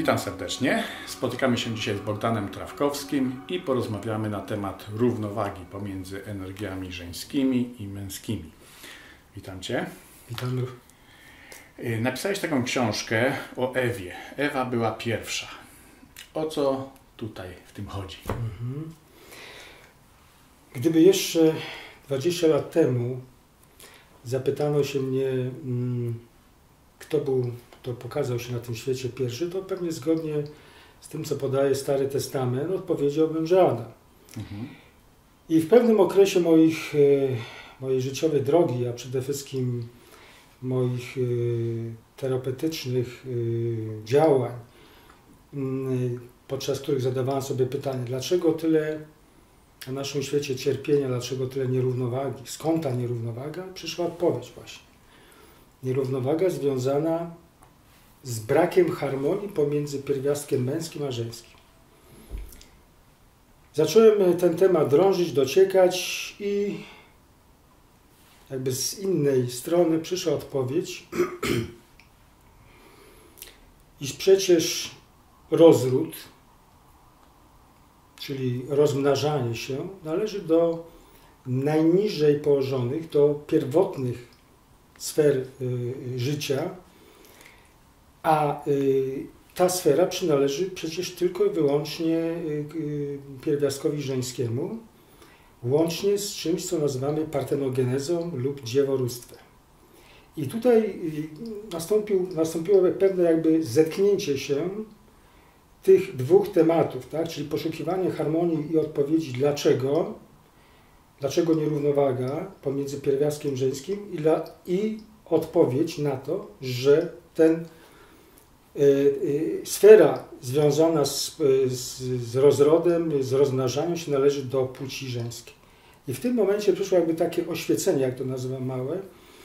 Witam serdecznie. Spotykamy się dzisiaj z Bogdanem Trawkowskim i porozmawiamy na temat równowagi pomiędzy energiami żeńskimi i męskimi. Witam Cię. Witam. Napisałeś taką książkę o Ewie. Ewa była pierwsza. O co tutaj w tym chodzi? Gdyby jeszcze 20 lat temu zapytano się mnie, kto pokazał się na tym świecie pierwszy, to pewnie zgodnie z tym, co podaje Stary Testament, odpowiedziałbym, że Adam. I w pewnym okresie mojej życiowej drogi, a przede wszystkim moich terapeutycznych działań, podczas których zadawałem sobie pytanie, dlaczego tyle na naszym świecie cierpienia, dlaczego tyle nierównowagi, skąd ta nierównowaga? Przyszła odpowiedź właśnie. Nierównowaga związana z brakiem harmonii pomiędzy pierwiastkiem męskim a żeńskim. Zacząłem ten temat drążyć, dociekać i jakby z innej strony przyszła odpowiedź, iż przecież rozród, czyli rozmnażanie się, należy do najniżej położonych, do pierwotnych sfer życia, a ta sfera przynależy przecież tylko i wyłącznie pierwiastkowi żeńskiemu, łącznie z czymś, co nazywamy partenogenezą lub dzieworództwem. I tutaj nastąpiło pewne jakby zetknięcie się tych dwóch tematów, tak? Czyli poszukiwanie harmonii i odpowiedzi dlaczego nierównowaga pomiędzy pierwiastkiem żeńskim i odpowiedź na to, że sfera związana z rozrodem, z rozmnażaniem się należy do płci żeńskiej. I w tym momencie przyszło jakby takie oświecenie, jak to nazywam małe,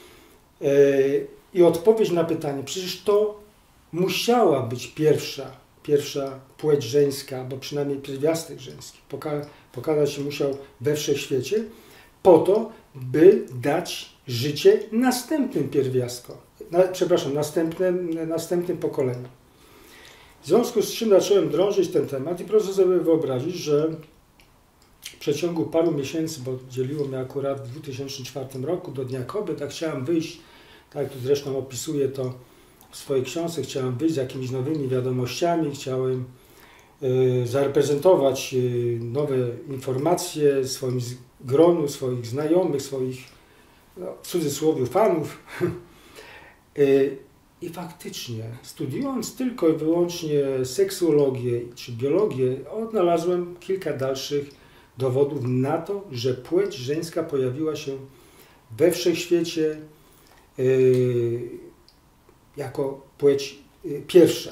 i odpowiedź na pytanie, przecież to musiała być pierwsza płeć żeńska, bo przynajmniej pierwiastek żeński pokazać się musiał we wszechświecie, po to, by dać życie następnym pierwiastkom, następnym pokoleniom. W związku z czym zacząłem drążyć ten temat i proszę sobie wyobrazić, że w przeciągu paru miesięcy, bo dzieliło mnie akurat w 2004 roku do Dnia Kobiet, a chciałem wyjść, tak jak tu zresztą opisuję to w swojej książce, chciałem wyjść z jakimiś nowymi wiadomościami, chciałem zareprezentować nowe informacje swoim gronu, swoich znajomych, swoich, w cudzysłowie, fanów. I faktycznie, studiując tylko i wyłącznie seksuologię czy biologię, odnalazłem kilka dalszych dowodów na to, że płeć żeńska pojawiła się we wszechświecie jako płeć pierwsza.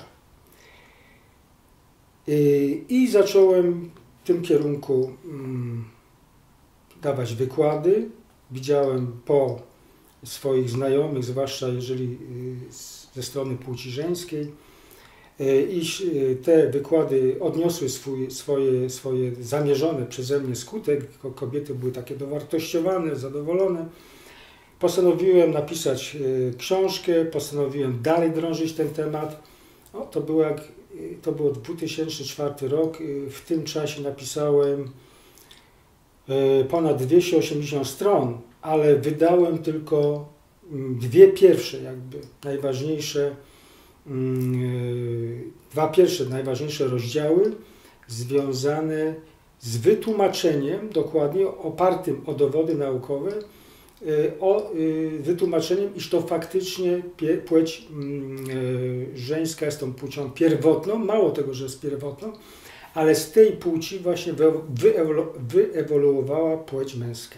I zacząłem w tym kierunku dawać wykłady. Widziałem po swoich znajomych, zwłaszcza jeżeli ze strony płci żeńskiej, iż te wykłady odniosły swoje zamierzone przeze mnie skutek. Kobiety były takie dowartościowane, zadowolone. Postanowiłem napisać książkę, postanowiłem dalej drążyć ten temat. To było 2004 rok. W tym czasie napisałem ponad 280 stron, ale wydałem tylko dwie pierwsze, jakby najważniejsze, dwa pierwsze najważniejsze rozdziały związane z wytłumaczeniem, dokładnie opartym o dowody naukowe, wytłumaczeniem, iż to faktycznie płeć żeńska jest tą płcią pierwotną, mało tego, że jest pierwotną, ale z tej płci właśnie wyewoluowała płeć męska.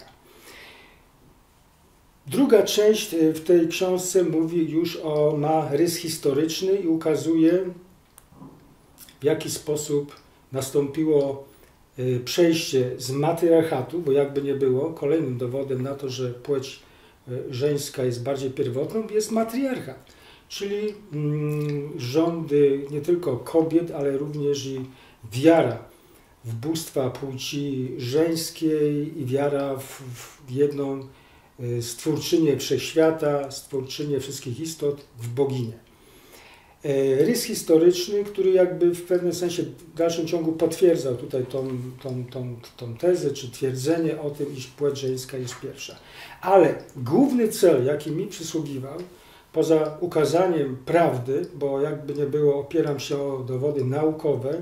Druga część w tej książce mówi już ma rys historyczny i ukazuje, w jaki sposób nastąpiło przejście z matriarchatu, bo jakby nie było, kolejnym dowodem na to, że płeć żeńska jest bardziej pierwotną, jest matriarchat, czyli rządy nie tylko kobiet, ale również i wiara w bóstwa płci żeńskiej i wiara w jedną stwórczynię wszechświata, stwórczynię wszystkich istot, w boginię. Rys historyczny, który jakby w pewnym sensie w dalszym ciągu potwierdzał tutaj tą tezę czy twierdzenie o tym, iż płeć żeńska jest pierwsza. Ale główny cel, jaki mi przysługiwał, poza ukazaniem prawdy, bo jakby nie było, opieram się o dowody naukowe,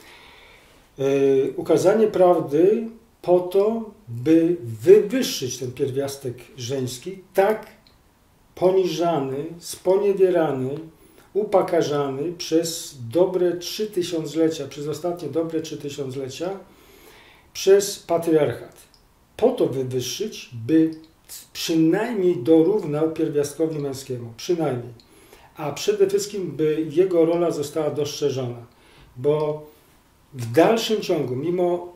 ukazanie prawdy po to, by wywyższyć ten pierwiastek żeński, tak poniżany, sponiewierany, upakarzany przez dobre 3000-lecia, przez ostatnie dobre 3000-lecia przez patriarchat. Po to wywyższyć, by przynajmniej dorównał pierwiastkowi męskiemu, przynajmniej. A przede wszystkim, by jego rola została dostrzeżona. Bo w dalszym ciągu, mimo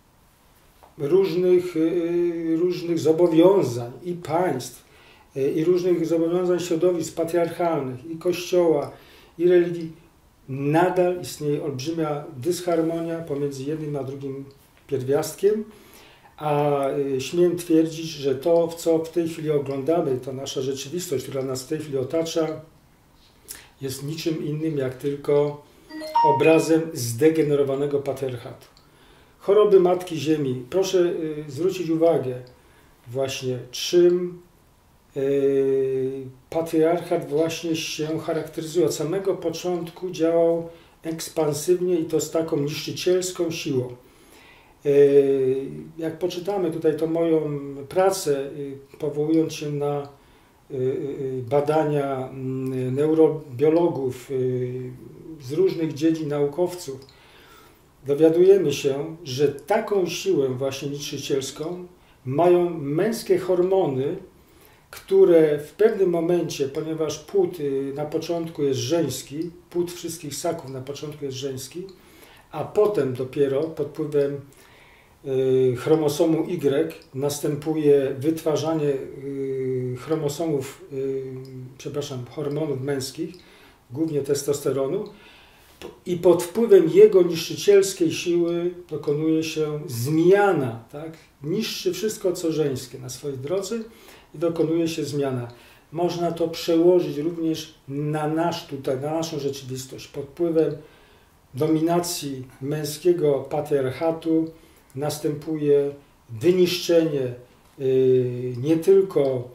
różnych zobowiązań i państw, i różnych zobowiązań środowisk patriarchalnych, i kościoła, i religii, nadal istnieje olbrzymia dysharmonia pomiędzy jednym a drugim pierwiastkiem, a śmiem twierdzić, że to, co w tej chwili oglądamy, ta nasza rzeczywistość, która nas w tej chwili otacza, jest niczym innym jak tylko obrazem zdegenerowanego patriarchatu. Choroby Matki Ziemi. Proszę zwrócić uwagę właśnie, czym patriarchat właśnie się charakteryzuje. Od samego początku działał ekspansywnie i to z taką niszczycielską siłą. Jak poczytamy tutaj tą moją pracę, powołując się na badania neurobiologów z różnych dziedzin, naukowców, dowiadujemy się, że taką siłę właśnie niszczycielską mają męskie hormony, które w pewnym momencie, ponieważ płód na początku jest żeński, płód wszystkich ssaków na początku jest żeński, a potem dopiero pod wpływem chromosomu Y następuje wytwarzanie hormonów męskich, głównie testosteronu, i pod wpływem jego niszczycielskiej siły dokonuje się zmiana, tak? Niszczy wszystko, co żeńskie na swojej drodze i dokonuje się zmiana. Można to przełożyć również na naszą rzeczywistość. Pod wpływem dominacji męskiego patriarchatu następuje wyniszczenie nie tylko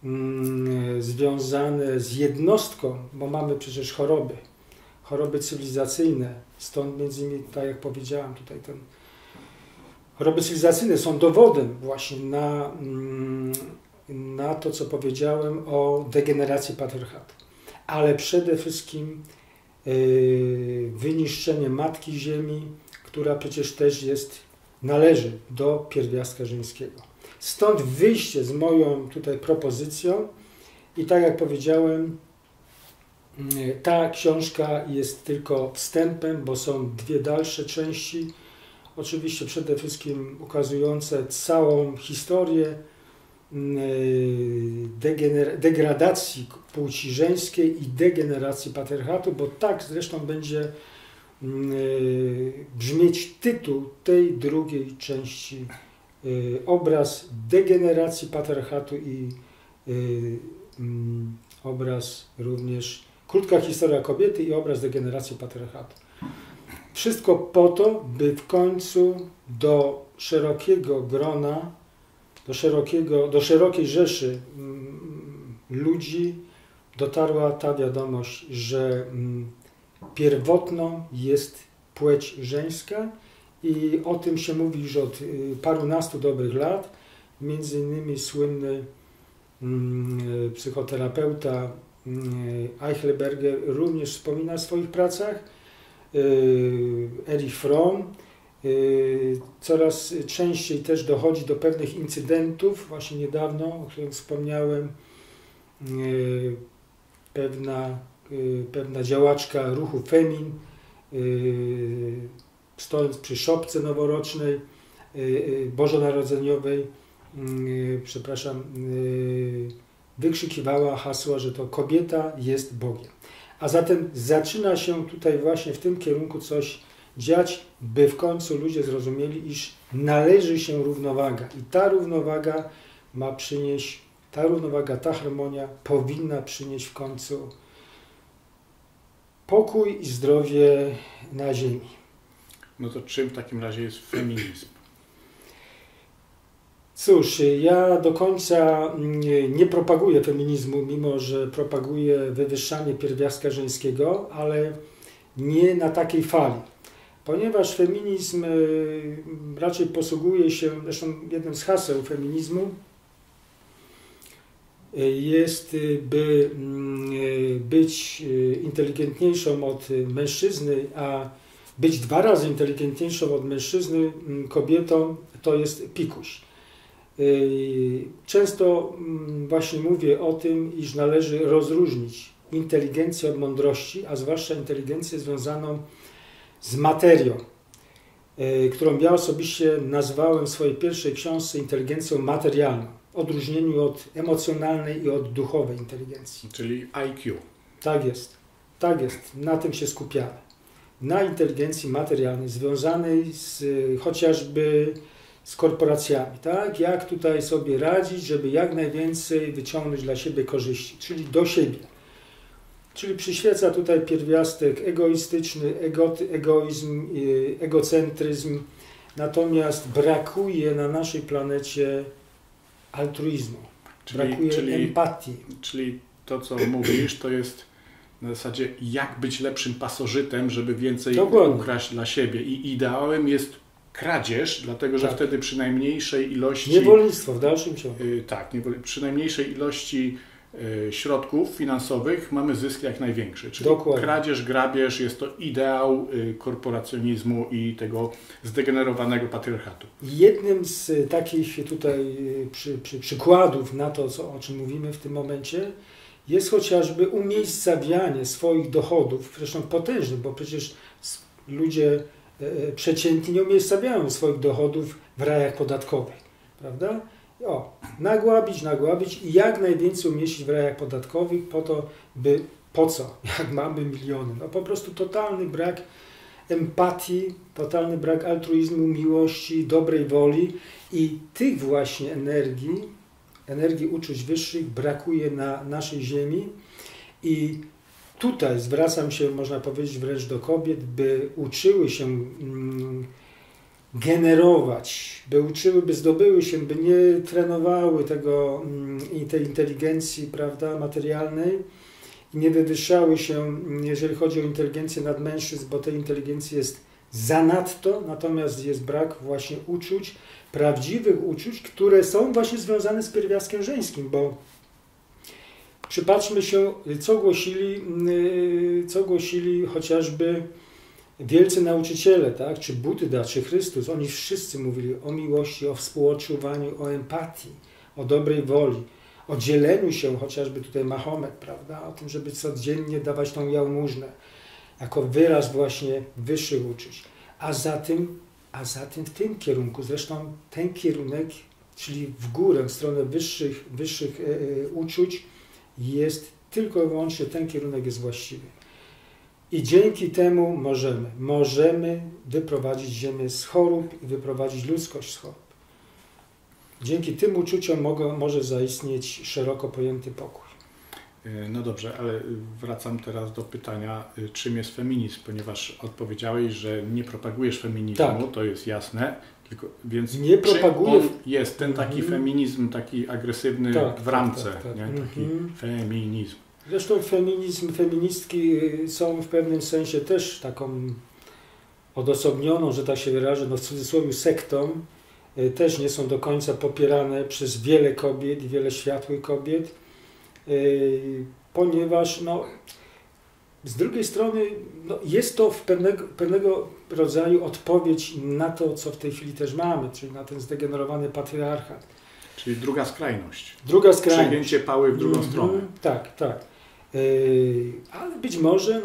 związane z jednostką, bo mamy przecież choroby cywilizacyjne, stąd między innymi, tak jak powiedziałem tutaj, choroby cywilizacyjne są dowodem właśnie na to, co powiedziałem o degeneracji patriarchatu. Ale przede wszystkim wyniszczenie Matki Ziemi, która przecież też należy do pierwiastka żeńskiego. Stąd wyjście z moją tutaj propozycją i tak jak powiedziałem, ta książka jest tylko wstępem, bo są dwie dalsze części, oczywiście przede wszystkim ukazujące całą historię degradacji płci żeńskiej i degeneracji patriarchatu, bo tak zresztą będzie brzmieć tytuł tej drugiej części, obraz degeneracji patriarchatu i obraz również krótka historia kobiety i obraz degeneracji patriarchatu. Wszystko po to, by w końcu do szerokiego grona, do szerokiej rzeszy ludzi dotarła ta wiadomość, że pierwotną jest płeć żeńska i o tym się mówi już od parunastu dobrych lat. Między innymi słynny psychoterapeuta Eichelberger również wspomina w swoich pracach, Erich Fromm. Coraz częściej też dochodzi do pewnych incydentów, właśnie niedawno, o których wspomniałem, pewna działaczka ruchu Femin, stojąc przy szopce noworocznej, bożonarodzeniowej, wykrzykiwała hasła, że to kobieta jest Bogiem. A zatem zaczyna się tutaj właśnie w tym kierunku coś dziać, by w końcu ludzie zrozumieli, iż należy się równowaga. I ta równowaga ma przynieść, ta harmonia powinna przynieść w końcu pokój i zdrowie na ziemi. No to czym w takim razie jest feminizm? Cóż, ja do końca nie propaguję feminizmu, mimo że propaguję wywyższanie pierwiastka żeńskiego, ale nie na takiej fali. Ponieważ feminizm raczej posługuje się, zresztą jednym z haseł feminizmu jest, by być inteligentniejszą od mężczyzny, a być 2 razy inteligentniejszą od mężczyzny kobietą to jest pikuś. Często właśnie mówię o tym, iż należy rozróżnić inteligencję od mądrości, a zwłaszcza inteligencję związaną z materią, którą ja osobiście nazwałem w swojej pierwszej książce inteligencją materialną, w odróżnieniu od emocjonalnej i od duchowej inteligencji. Czyli IQ. Tak jest, na tym się skupiamy. Na inteligencji materialnej, związanej chociażby z korporacjami, tak? Jak tutaj sobie radzić, żeby jak najwięcej wyciągnąć dla siebie korzyści, czyli do siebie. Czyli przyświeca tutaj pierwiastek egoistyczny, egoizm, egocentryzm, natomiast brakuje na naszej planecie altruizmu, brakuje empatii. Czyli to, co mówisz, to jest na zasadzie jak być lepszym pasożytem, żeby więcej ukraść dla siebie. I ideałem jest kradzież, dlatego że wtedy przy najmniejszej ilości... Niewolnictwo w dalszym ciągu. Tak, przy najmniejszej ilości środków finansowych mamy zysk jak największy. Czyli kradzież, grabież jest to ideał korporacjonizmu i tego zdegenerowanego patriarchatu. Jednym z takich tutaj przykładów na to, o czym mówimy w tym momencie, jest chociażby umiejscawianie swoich dochodów, zresztą potężnych, bo przecież ludzie przeciętni nie umiejscawiają swoich dochodów w rajach podatkowych, prawda? Nagłabić i jak najwięcej umieścić w rajach podatkowych po to, by po co, jak mamy miliony. No po prostu totalny brak empatii, totalny brak altruizmu, miłości, dobrej woli i tych właśnie energii uczuć wyższych brakuje na naszej ziemi i tutaj zwracam się, można powiedzieć, wręcz do kobiet, by uczyły się generować, by zdobyły się, by nie trenowały tej inteligencji, prawda, materialnej i nie wywyższały się, jeżeli chodzi o inteligencję nad mężczyzn, bo tej inteligencji jest zanadto, natomiast jest brak właśnie uczuć, prawdziwych uczuć, które są właśnie związane z pierwiastkiem żeńskim, bo przypatrzmy się, co głosili chociażby wielcy nauczyciele, tak? Czy Budda, czy Chrystus, oni wszyscy mówili o miłości, o współodczuwaniu, o empatii, o dobrej woli, o dzieleniu się, chociażby tutaj Mahomet, prawda? O tym, żeby codziennie dawać tą jałmużnę, jako wyraz właśnie wyższych uczuć. A zatem w tym kierunku, zresztą ten kierunek, czyli w górę, w stronę wyższych uczuć, jest tylko i wyłącznie ten kierunek jest właściwy. I dzięki temu możemy wyprowadzić Ziemię z chorób i wyprowadzić ludzkość z chorób. Dzięki tym uczuciom może zaistnieć szeroko pojęty pokój. No dobrze, ale wracam teraz do pytania, czym jest feminizm, ponieważ odpowiedziałeś, że nie propagujesz feminizmu, tak. To jest jasne, więc nie propaguję. Jest ten taki feminizm, taki agresywny w ramce, nie? Taki feminizm. Zresztą feministki są w pewnym sensie też taką odosobnioną, że tak się wyrażę, no w cudzysłowie sektą, też nie są do końca popierane przez wiele kobiet i wiele światłych kobiet, ponieważ z drugiej strony jest to pewnego rodzaju odpowiedź na to, co w tej chwili też mamy, czyli na ten zdegenerowany patriarchat. Czyli druga skrajność. Przegięcie pały w drugą stronę. Tak. Ale być może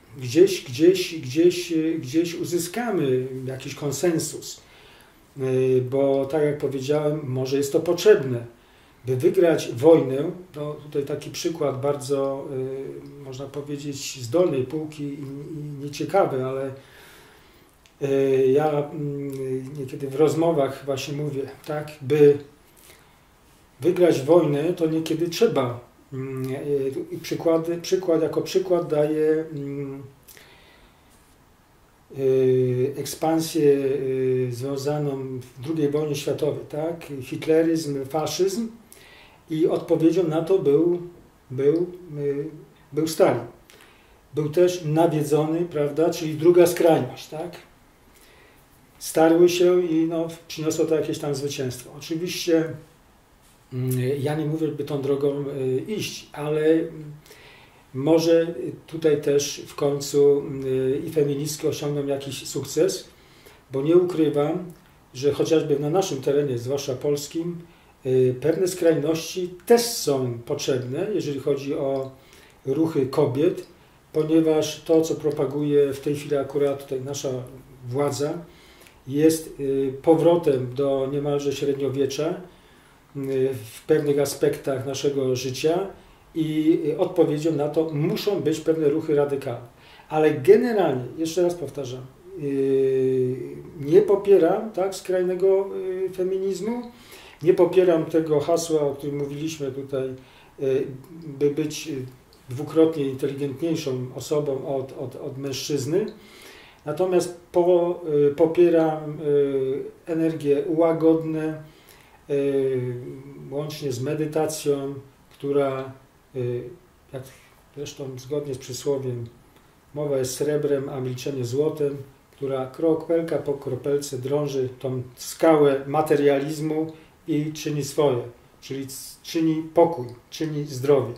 gdzieś uzyskamy jakiś konsensus, bo tak jak powiedziałem, może jest to potrzebne, by wygrać wojnę. No, tutaj taki przykład bardzo, można powiedzieć, z dolnej półki i nieciekawy, ale ja niekiedy w rozmowach właśnie mówię, tak, by wygrać wojnę, to niekiedy trzeba Jako przykład daje ekspansję związaną w II wojnie światowej, tak? Hitleryzm, faszyzm, i odpowiedzią na to był Stalin. Był też nawiedzony, prawda, czyli druga skrajność, tak? Starły się i przyniosło to jakieś tam zwycięstwo. Oczywiście ja nie mówię, by tą drogą iść, ale może tutaj też w końcu i feministki osiągną jakiś sukces, bo nie ukrywam, że chociażby na naszym terenie, zwłaszcza polskim, pewne skrajności też są potrzebne, jeżeli chodzi o ruchy kobiet, ponieważ to, co propaguje w tej chwili akurat tutaj nasza władza, jest powrotem do niemalże średniowiecza w pewnych aspektach naszego życia i odpowiedzią na to muszą być pewne ruchy radykalne. Ale generalnie, jeszcze raz powtarzam, nie popieram tak skrajnego feminizmu, nie popieram tego hasła, o którym mówiliśmy tutaj, by być dwukrotnie inteligentniejszą osobą od mężczyzny. Natomiast popieram energie łagodne, łącznie z medytacją, która, jak zresztą zgodnie z przysłowiem, mowa jest srebrem, a milczenie złotem, która kropelka po kropelce drąży tą skałę materializmu i czyni swoje, czyli czyni pokój, czyni zdrowie.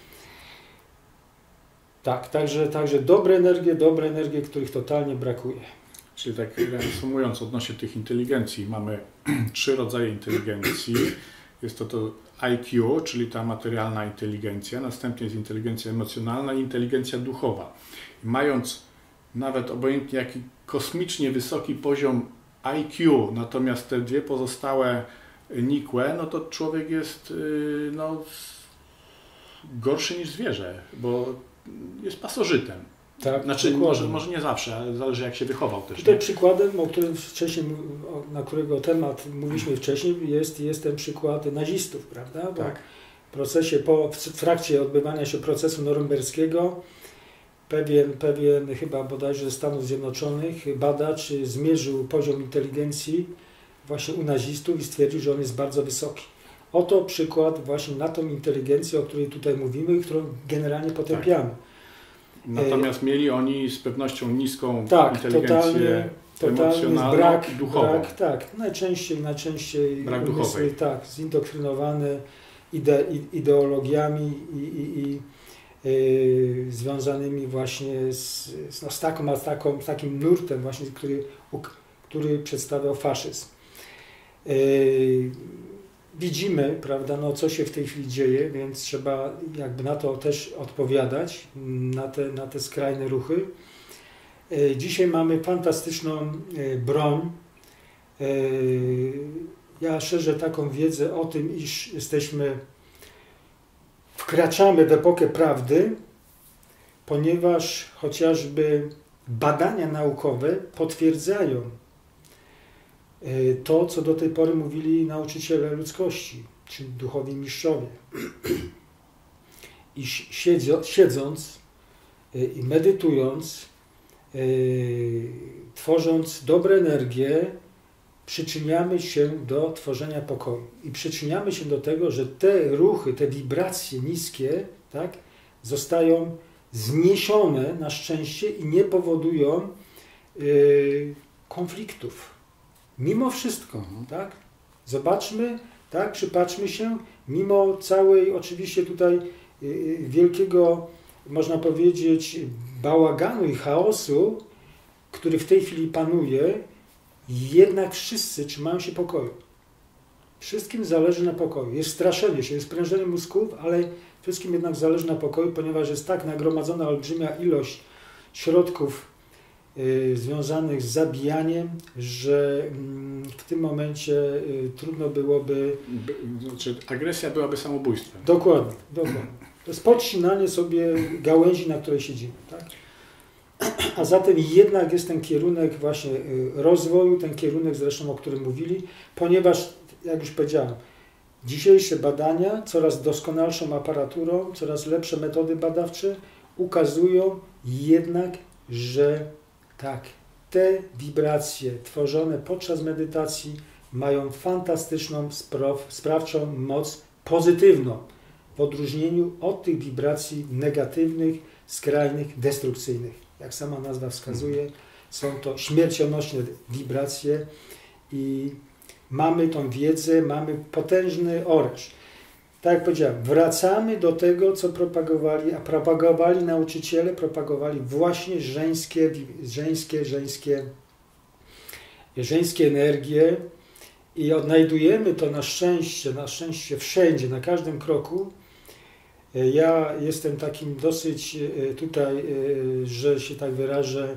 Tak, także dobre energie, których totalnie brakuje. Czyli tak reasumując odnośnie tych inteligencji, mamy 3 rodzaje inteligencji. Jest to IQ, czyli ta materialna inteligencja, następnie jest inteligencja emocjonalna i inteligencja duchowa. I mając nawet obojętnie jaki kosmicznie wysoki poziom IQ, natomiast te 2 pozostałe nikłe, no to człowiek jest gorszy niż zwierzę, bo jest pasożytem. Tak, znaczy, może nie zawsze, ale zależy jak się wychował też. Tutaj przykładem, o którym wcześniej, na którego temat mówiliśmy wcześniej, jest ten przykład nazistów, prawda? Bo tak. W trakcie odbywania się procesu norymberskiego pewien chyba bodajże ze Stanów Zjednoczonych badacz zmierzył poziom inteligencji właśnie u nazistów i stwierdził, że on jest bardzo wysoki. Oto przykład właśnie na tą inteligencję, o której tutaj mówimy i którą generalnie potępiamy. Tak. Natomiast mieli oni z pewnością niską inteligencję emocjonalną i duchową. Najczęściej brak duchowej. Tak, zindoktrynowane ideologiami i związanymi właśnie z takim nurtem właśnie, który przedstawiał faszyzm. Widzimy, prawda, co się w tej chwili dzieje, więc trzeba jakby na to też odpowiadać, na te skrajne ruchy. Dzisiaj mamy fantastyczną broń. Ja szerzę taką wiedzę o tym, iż wkraczamy w epokę prawdy, ponieważ chociażby badania naukowe potwierdzają to, co do tej pory mówili nauczyciele ludzkości, czyli duchowi mistrzowie. I siedząc i medytując, tworząc dobre energie, przyczyniamy się do tworzenia pokoju. I przyczyniamy się do tego, że te ruchy, te wibracje niskie, tak, zostają zniesione na szczęście i nie powodują konfliktów. Mimo wszystko, tak? Zobaczmy, tak? Przypatrzmy się, mimo całej oczywiście tutaj wielkiego, można powiedzieć, bałaganu i chaosu, który w tej chwili panuje, jednak wszyscy trzymają się pokoju. Wszystkim zależy na pokoju. Jest straszenie się, jest prężenie mózgów, ale wszystkim jednak zależy na pokoju, ponieważ jest tak nagromadzona olbrzymia ilość środków związanych z zabijaniem, że w tym momencie trudno byłoby... Znaczy, agresja byłaby samobójstwem. Dokładnie. To jest podcinanie sobie gałęzi, na której siedzimy. Tak? A zatem jednak jest ten kierunek właśnie rozwoju, ten kierunek zresztą, o którym mówili, ponieważ, jak już powiedziałem, Dzisiejsze badania, coraz doskonalszą aparaturą, coraz lepsze metody badawcze ukazują jednak, że tak, te wibracje tworzone podczas medytacji mają fantastyczną sprawczą moc pozytywną, w odróżnieniu od tych wibracji negatywnych, skrajnych, destrukcyjnych. Jak sama nazwa wskazuje, są to śmiercionośne wibracje i mamy tą wiedzę, mamy potężny oręż. Tak jak powiedziałem, wracamy do tego, co propagowali nauczyciele, propagowali właśnie żeńskie energie i odnajdujemy to na szczęście wszędzie, na każdym kroku. Ja jestem takim dosyć tutaj, że się tak wyrażę,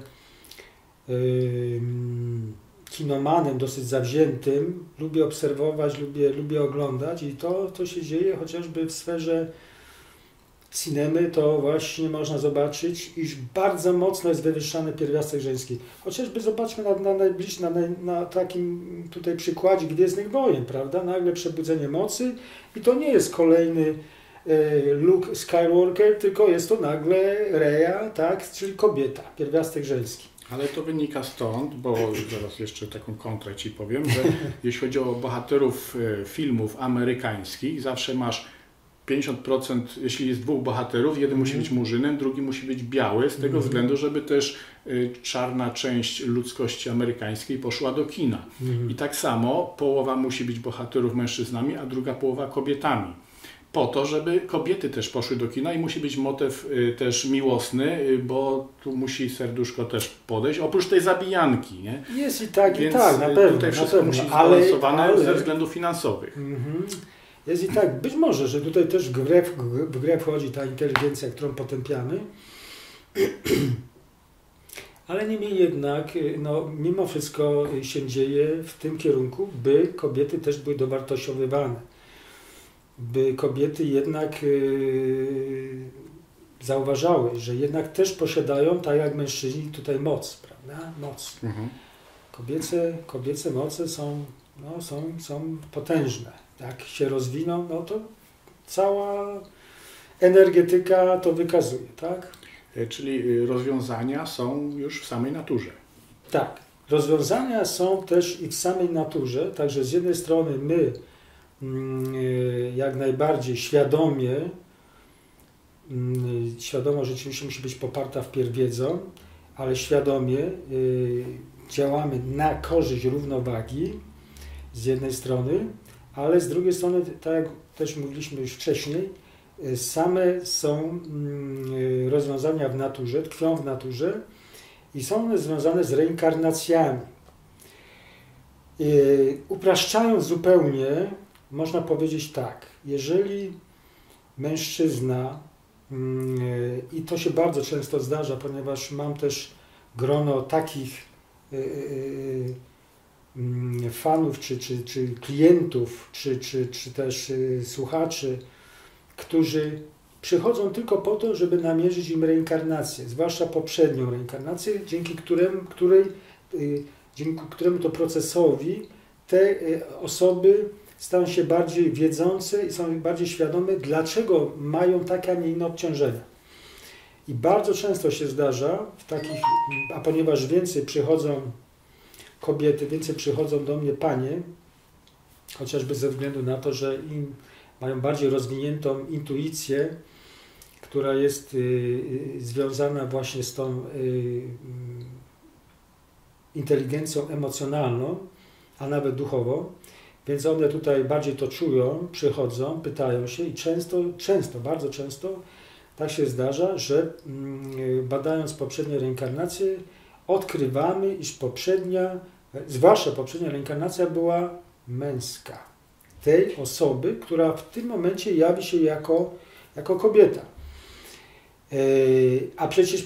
kinomanem dosyć zawziętym, lubię obserwować, lubię oglądać i to się dzieje chociażby w sferze cinemy, to właśnie można zobaczyć, iż bardzo mocno jest wywyższany pierwiastek żeński. Chociażby zobaczmy na takim tutaj przykładzie Gwiezdnych Wojen, prawda? Nagle przebudzenie mocy i to nie jest kolejny Luke Skywalker, tylko jest to nagle Rey, tak? Czyli kobieta, pierwiastek żeński. Ale to wynika stąd, bo zaraz jeszcze taką kontrę Ci powiem, że jeśli chodzi o bohaterów filmów amerykańskich, zawsze masz 50%, jeśli jest dwóch bohaterów, jeden musi być murzynem, drugi musi być biały, z tego względu, żeby też czarna część ludzkości amerykańskiej poszła do kina. I tak samo połowa musi być bohaterów mężczyznami, a druga połowa kobietami. Po to, żeby kobiety też poszły do kina i musi być motyw też miłosny, bo tu musi serduszko też podejść, oprócz tej zabijanki, nie? Jest i tak, więc i tak, na pewno. tutaj wszystko musi być zbalansowane ze względów finansowych. Jest i tak, być może, że tutaj też w grę wchodzi ta inteligencja, którą potępiamy, ale niemniej jednak, no, mimo wszystko się dzieje w tym kierunku, by kobiety też były dowartościowywane. By kobiety jednak zauważały, że jednak też posiadają, tak jak mężczyźni, tutaj moc, prawda? Moc. Kobiece moce są potężne. Jak się rozwiną, no to cała energetyka to wykazuje, tak? Czyli rozwiązania są już w samej naturze. Tak. Rozwiązania są też i w samej naturze, także z jednej strony my jak najbardziej świadomość rzeczywiście musi być poparta wpierw wiedzą, ale świadomie działamy na korzyść równowagi z jednej strony, ale z drugiej strony, tak jak też mówiliśmy już wcześniej, same są rozwiązania w naturze, tkwią w naturze i są one związane z reinkarnacjami. Upraszczając zupełnie, można powiedzieć tak, jeżeli mężczyzna, i to się bardzo często zdarza, ponieważ mam też grono takich fanów, czy klientów, czy też słuchaczy, którzy przychodzą tylko po to, żeby namierzyć im reinkarnację, zwłaszcza poprzednią reinkarnację, dzięki któremu to procesowi te osoby stają się bardziej wiedzące i są bardziej świadome, dlaczego mają takie, a nie inne obciążenia. I bardzo często się zdarza, a ponieważ więcej przychodzą kobiety, więcej przychodzą do mnie panie, chociażby ze względu na to, że im mają bardziej rozwiniętą intuicję, która jest związana właśnie z tą inteligencją emocjonalną, a nawet duchową, więc one tutaj bardziej to czują, przychodzą, pytają się i bardzo często tak się zdarza, że badając poprzednie reinkarnacje, odkrywamy, iż zwłaszcza poprzednia reinkarnacja była męska. Tej osoby, która w tym momencie jawi się jako kobieta. A przecież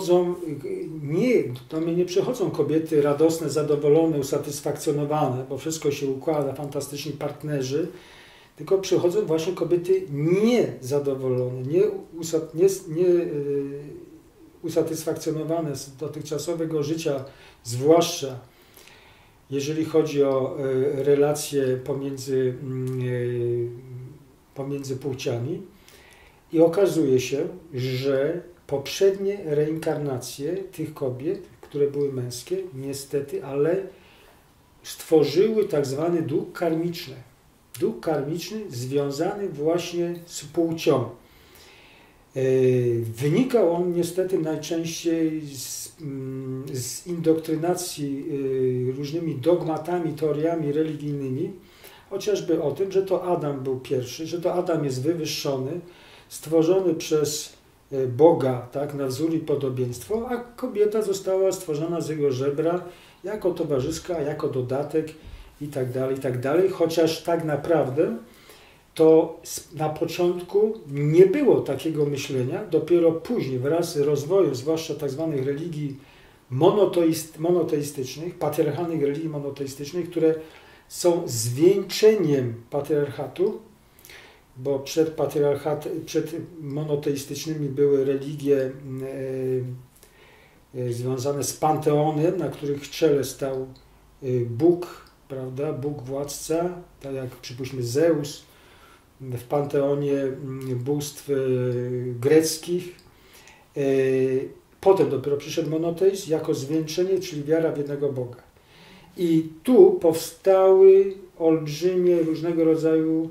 do mnie nie przychodzą kobiety radosne, zadowolone, usatysfakcjonowane, bo wszystko się układa, fantastyczni partnerzy, tylko przychodzą właśnie kobiety niezadowolone, usatysfakcjonowane z dotychczasowego życia, zwłaszcza jeżeli chodzi o relacje pomiędzy płciami. I okazuje się, że poprzednie reinkarnacje tych kobiet, które były męskie, niestety, ale stworzyły tak zwany dług karmiczny. Dług karmiczny związany właśnie z płcią. Wynikał on niestety najczęściej z indoktrynacji różnymi dogmatami, teoriami religijnymi, chociażby o tym, że to Adam był pierwszy, że to Adam jest wywyższony, stworzony przez Boga, tak, na wzór i podobieństwo, a kobieta została stworzona z jego żebra jako towarzyska, jako dodatek i tak dalej, chociaż tak naprawdę to na początku nie było takiego myślenia, dopiero później wraz z rozwojem, zwłaszcza tak zwanych religii monoteistycznych, patriarchalnych religii monoteistycznych, które są zwieńczeniem patriarchatu, bo przed monoteistycznymi były religie związane z panteonem, na których czele stał Bóg, prawda, Bóg władca, tak jak przypuśćmy Zeus w panteonie bóstw greckich. Potem dopiero przyszedł monoteizm jako zwieńczenie, czyli wiara w jednego Boga. I tu powstały olbrzymie różnego rodzaju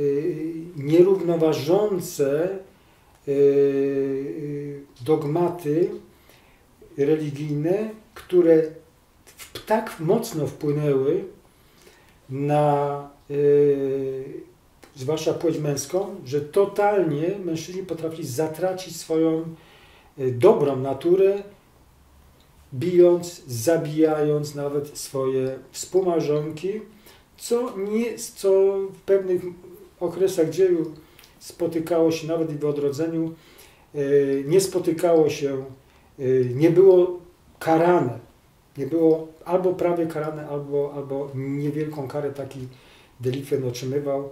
nierównoważące dogmaty religijne, które tak mocno wpłynęły na zwłaszcza płeć męską, że totalnie mężczyźni potrafili zatracić swoją dobrą naturę, bijąc, zabijając nawet swoje współmałżonki, co w pewnych okresach dziejów spotykało się nawet i w odrodzeniu, nie spotykało się, nie było karane, nie było albo prawie karane, albo niewielką karę taki delikwent otrzymywał,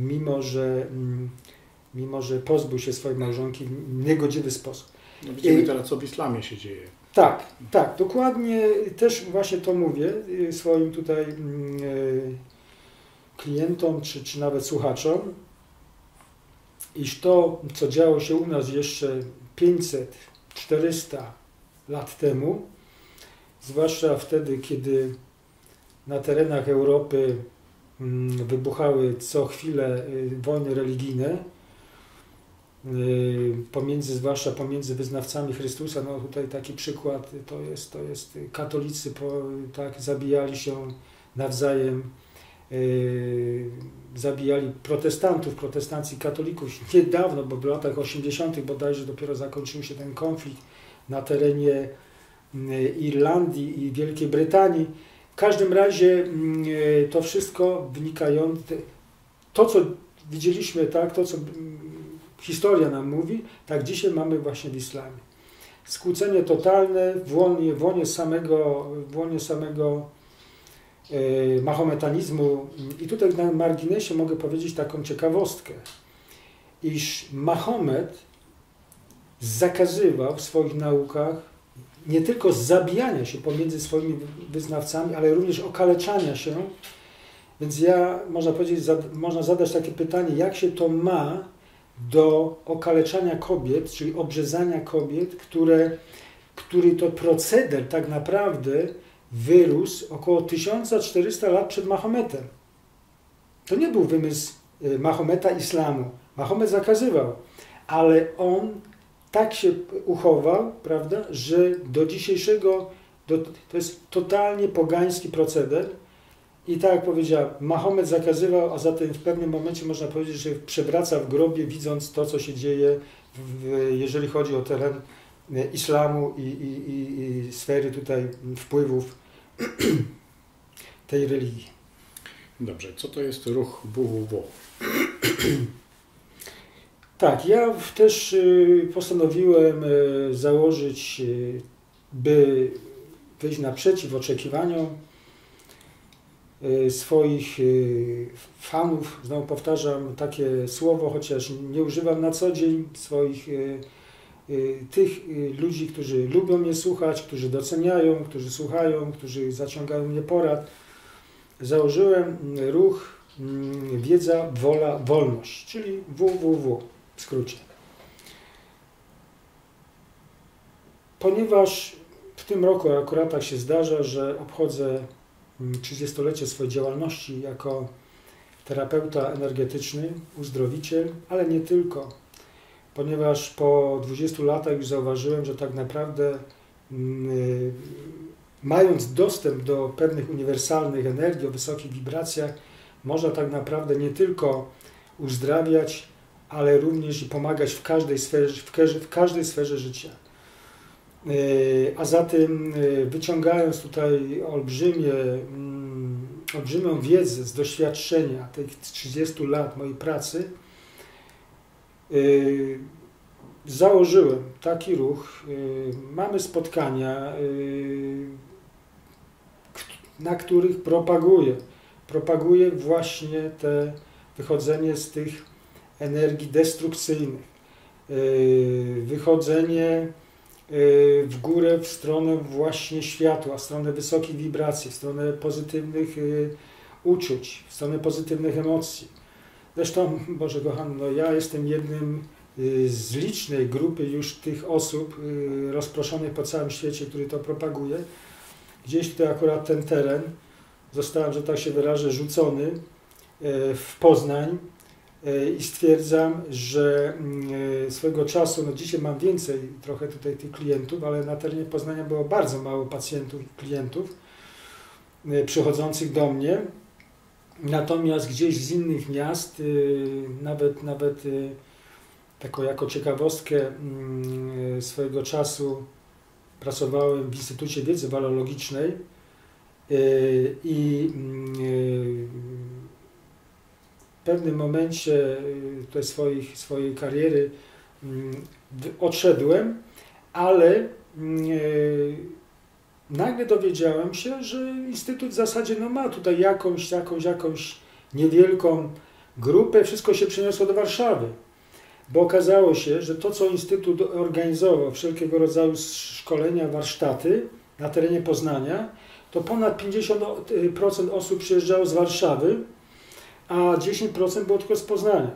mimo że pozbył się swojej małżonki w niegodziwy sposób. No widzimy teraz, co w islamie się dzieje. Tak, dokładnie też właśnie to mówię swoim tutaj klientom, czy nawet słuchaczom, iż to, co działo się u nas jeszcze 500-400 lat temu, zwłaszcza wtedy, kiedy na terenach Europy wybuchały co chwilę wojny religijne, zwłaszcza pomiędzy wyznawcami Chrystusa. No tutaj taki przykład to jest katolicy tak zabijali się nawzajem, zabijali protestantów, protestancji, katolików niedawno, bo w latach 80. bodajże dopiero zakończył się ten konflikt na terenie Irlandii i Wielkiej Brytanii. W każdym razie to wszystko wynikające, to co widzieliśmy, tak, to co historia nam mówi, tak dzisiaj mamy właśnie w islamie. Skłócenie totalne w łonie samego mahometanizmu. I tutaj na marginesie mogę powiedzieć taką ciekawostkę, iż Mahomet zakazywał w swoich naukach nie tylko zabijania się pomiędzy swoimi wyznawcami, ale również okaleczania się. Więc można zadać takie pytanie, jak się to ma do okaleczania kobiet, czyli obrzezania kobiet, który to proceder tak naprawdę wyrósł około 1400 lat przed Mahometem. To nie był wymysł Mahometa islamu. Mahomet zakazywał, ale on tak się uchował, prawda, że do dzisiejszego, to jest totalnie pogański proceder. I tak jak powiedziałem, Mahomet zakazywał, a zatem w pewnym momencie można powiedzieć, że przewraca w grobie, widząc to, co się dzieje, jeżeli chodzi o teren islamu i sfery tutaj wpływów tej religii. Dobrze, co to jest ruch WWW? Tak, ja też postanowiłem założyć, by wyjść naprzeciw oczekiwaniom swoich fanów. Znowu powtarzam takie słowo, chociaż nie używam na co dzień, tych ludzi, którzy lubią mnie słuchać, którzy doceniają, którzy słuchają, którzy zaciągają mnie porad. założyłem ruch Wiedza, Wola, Wolność, czyli www w skrócie. Ponieważ w tym roku akurat tak się zdarza, że obchodzę 30-lecie swojej działalności jako terapeuta energetyczny, uzdrowiciel, ale nie tylko. Ponieważ po 20 latach już zauważyłem, że tak naprawdę mając dostęp do pewnych uniwersalnych energii o wysokich wibracjach, można tak naprawdę nie tylko uzdrawiać, ale również i pomagać w każdej sferze życia. A zatem wyciągając tutaj olbrzymią wiedzę z doświadczenia tych 30 lat mojej pracy, założyłem taki ruch. Mamy spotkania, na których propaguję właśnie te wychodzenie z tych energii destrukcyjnych, wychodzenie w górę, w stronę właśnie światła, w stronę wysokich wibracji, w stronę pozytywnych uczuć, w stronę pozytywnych emocji. Zresztą, Boże kochany, no ja jestem jednym z licznej grupy już tych osób rozproszonych po całym świecie, który to propaguje. Gdzieś tutaj akurat ten teren zostałem, że tak się wyrażę, rzucony w Poznań i stwierdzam, że swego czasu, no dzisiaj mam więcej trochę tutaj tych klientów, ale na terenie Poznania było bardzo mało pacjentów i klientów przychodzących do mnie. Natomiast gdzieś z innych miast, nawet taką jako ciekawostkę swojego czasu pracowałem w Instytucie Wiedzy Walologicznej i w pewnym momencie swojej kariery odszedłem, ale nagle dowiedziałem się, że Instytut w zasadzie no, ma tutaj jakąś niewielką grupę, wszystko się przeniosło do Warszawy. Bo okazało się, że to, co Instytut organizował, wszelkiego rodzaju szkolenia, warsztaty na terenie Poznania, to ponad 50% osób przyjeżdżało z Warszawy, a 10% było tylko z Poznania.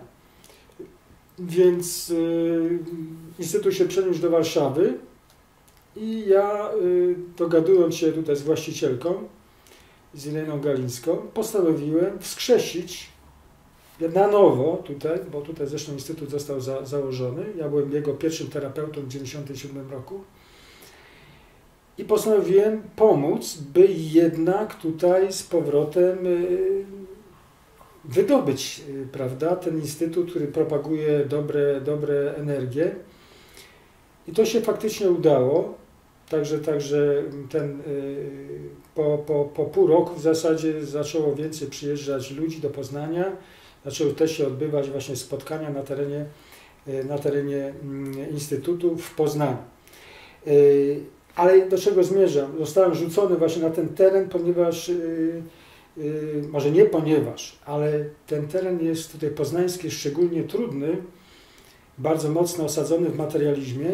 Więc Instytut się przeniósł do Warszawy i ja, dogadując się tutaj z właścicielką, z Ireną Galińską, postanowiłem wskrzesić na nowo tutaj, bo tutaj zresztą Instytut został założony, ja byłem jego pierwszym terapeutą w 1997 roku i postanowiłem pomóc, by jednak tutaj z powrotem wydobyć, prawda, ten Instytut, który propaguje dobre energie i to się faktycznie udało, także ten po pół roku w zasadzie zaczęło więcej przyjeżdżać ludzi do Poznania. Zaczęły też się odbywać właśnie spotkania na terenie Instytutu w Poznaniu. Ale do czego zmierzam? Zostałem rzucony właśnie na ten teren, ponieważ, może nie ponieważ, ale ten teren jest tutaj poznański szczególnie trudny, bardzo mocno osadzony w materializmie.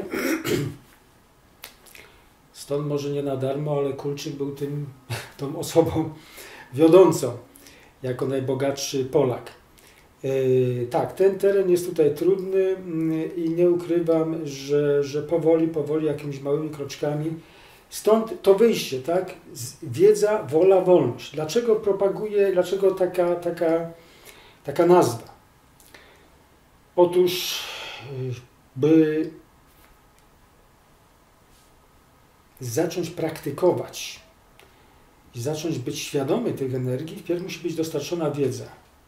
Stąd może nie na darmo, ale Kulczyk był tą osobą wiodącą, jako najbogatszy Polak. Tak, ten teren jest tutaj trudny i nie ukrywam, że powoli, jakimiś małymi kroczkami. Stąd to wyjście, tak? Wiedza, wola, wolność. Dlaczego propaguję, dlaczego taka nazwa? Otóż, by zacząć praktykować i zacząć być świadomy tych energii, wpierw musi być dostarczona wiedza.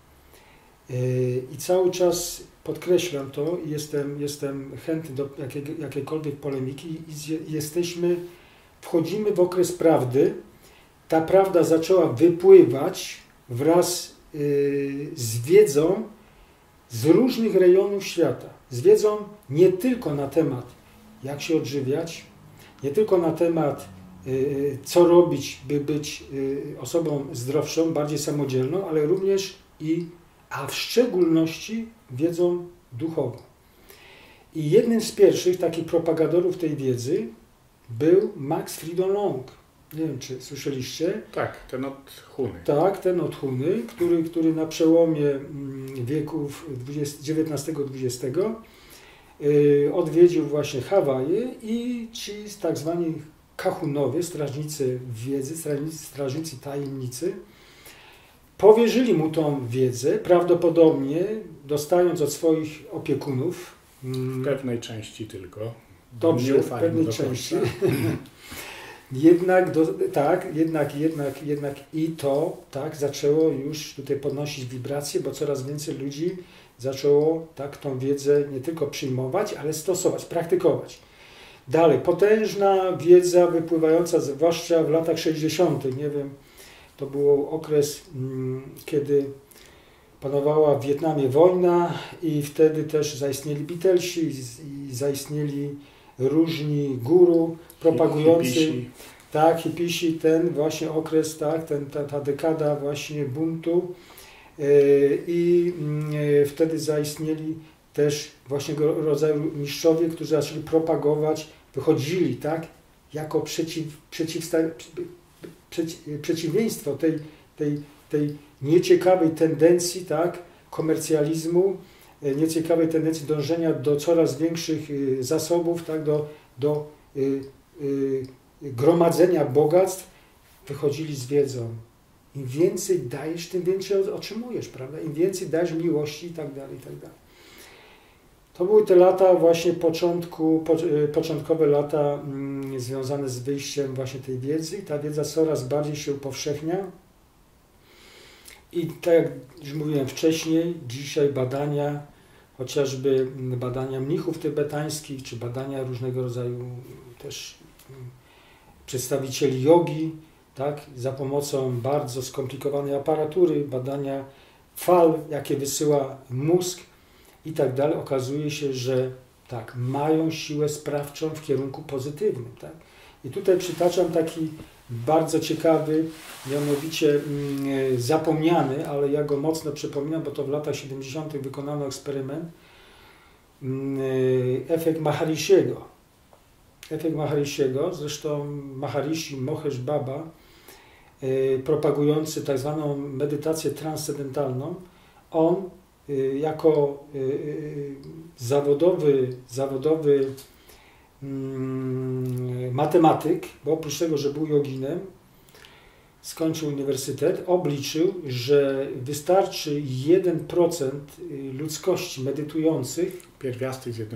I cały czas podkreślam to i jestem chętny do jakiejkolwiek polemiki i wchodzimy w okres prawdy. Ta prawda zaczęła wypływać wraz z wiedzą z różnych rejonów świata. Z wiedzą nie tylko na temat, jak się odżywiać, nie tylko na temat, co robić, by być osobą zdrowszą, bardziej samodzielną, ale również a w szczególności wiedzą duchową. I jednym z pierwszych takich propagatorów tej wiedzy był Max Friedon Long. Nie wiem, czy słyszeliście. Tak, ten od Huny. Tak, ten od Huny, który na przełomie wieków XIX-XX odwiedził właśnie Hawaje i ci tak zwani kahunowie, strażnicy wiedzy, strażnicy tajemnicy, powierzyli mu tą wiedzę, prawdopodobnie dostając od swoich opiekunów. W pewnej części tylko. Dobrze, w pewnej części. Jednak i to tak zaczęło już tutaj podnosić wibracje, bo coraz więcej ludzi zaczęło tak tą wiedzę nie tylko przyjmować, ale stosować, praktykować. Dalej, potężna wiedza wypływająca zwłaszcza w latach 60. Nie wiem, to był okres, kiedy panowała w Wietnamie wojna i wtedy też zaistnieli Beatlesi i zaistnieli różni guru propagujący, hipisi, ten właśnie okres, tak, ta dekada właśnie buntu i wtedy zaistnieli też właśnie rodzaju mistrzowie, którzy zaczęli propagować, wychodzili tak, jako przeciwieństwo tej nieciekawej tendencji tak, komercjalizmu, nieciekawej tendencji dążenia do coraz większych zasobów, tak, do gromadzenia bogactw, wychodzili z wiedzą. Im więcej dajesz, tym więcej otrzymujesz, prawda? Im więcej dajesz miłości i tak dalej, i tak dalej. To były te lata właśnie początkowe lata związane z wyjściem właśnie tej wiedzy i ta wiedza coraz bardziej się upowszechnia. I tak jak już mówiłem wcześniej, dzisiaj badania, chociażby badania mnichów tybetańskich, czy badania różnego rodzaju też przedstawicieli jogi, tak, za pomocą bardzo skomplikowanej aparatury, badania fal, jakie wysyła mózg i tak dalej, okazuje się, że tak, mają siłę sprawczą w kierunku pozytywnym. Tak? I tutaj przytaczam taki bardzo ciekawy, mianowicie zapomniany, ale ja go mocno przypominam, bo to w latach 70. wykonano eksperyment, efekt Maharishiego. Efekt Maharishiego, zresztą Maharishi Mahesh Baba, propagujący tak zwaną medytację transcendentalną, on jako zawodowy matematyk, bo oprócz tego, że był joginem, skończył uniwersytet, obliczył, że wystarczy 1% ludzkości medytujących, pierwiastek z 1%,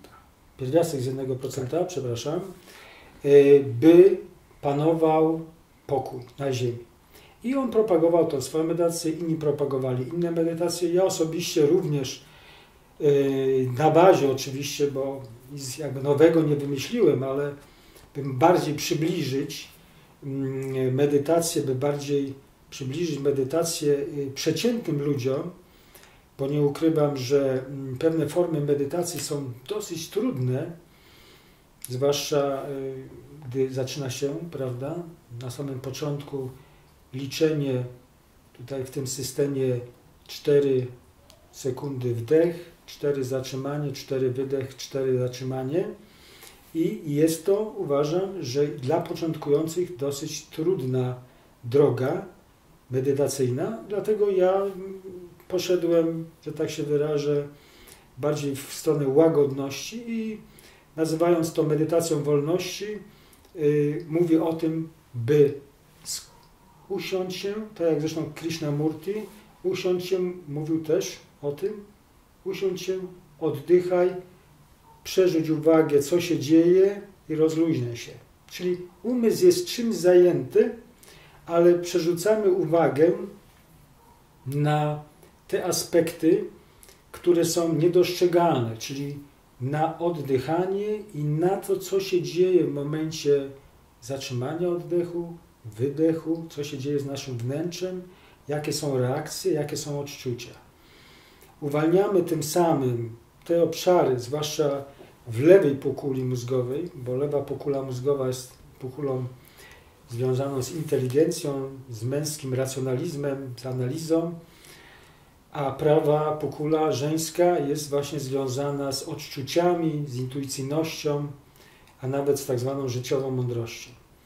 przepraszam, by panował pokój na ziemi. I on propagował tą swoją medytację, inni propagowali inne medytacje. Ja osobiście również na bazie oczywiście, bo nic jakby nowego nie wymyśliłem, ale bym bardziej przybliżyć medytację przeciętnym ludziom, bo nie ukrywam, że pewne formy medytacji są dosyć trudne, zwłaszcza gdy zaczyna się, prawda, na samym początku liczenie, tutaj w tym systemie 4 sekundy wdech, 4 zatrzymanie, 4 wydech, 4 zatrzymanie i jest to, uważam, że dla początkujących dosyć trudna droga medytacyjna, dlatego ja poszedłem, że tak się wyrażę, bardziej w stronę łagodności i nazywając to medytacją wolności, mówię o tym, by usiąść się, tak jak zresztą Krishnamurti, usiąść się, mówił też o tym, usiądź się, oddychaj, przerzuć uwagę, co się dzieje i rozluźnij się. Czyli umysł jest czymś zajęty, ale przerzucamy uwagę na te aspekty, które są niedostrzegalne, czyli na oddychanie i na to, co się dzieje w momencie zatrzymania oddechu, wydechu, co się dzieje z naszym wnętrzem, jakie są reakcje, jakie są odczucia. Uwalniamy tym samym te obszary, zwłaszcza w lewej półkuli mózgowej, bo lewa półkula mózgowa jest półkulą związaną z inteligencją, z męskim racjonalizmem, z analizą, a prawa półkula żeńska jest właśnie związana z odczuciami, z intuicyjnością, a nawet z tak zwaną życiową mądrością.